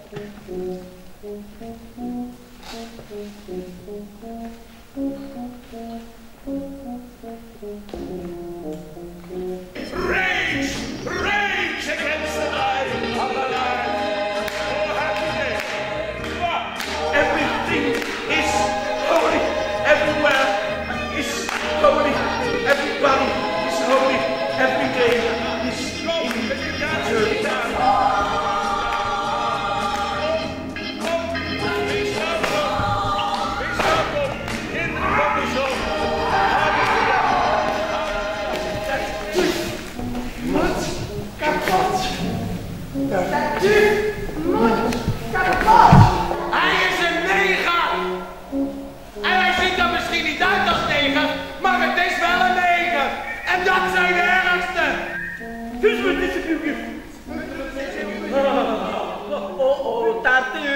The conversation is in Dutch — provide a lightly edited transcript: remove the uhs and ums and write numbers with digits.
Rage against the life of the land. Oh, happy day. Everything is holy. Everywhere is holy. Everybody is holy. Every day is eternity. Tartuffe moet kapot. Hij is een neger. En hij ziet er misschien niet uit als neger, maar het is wel een neger. En dat zijn de ergste. Dus wat is het nu? Oh, Tartuffe.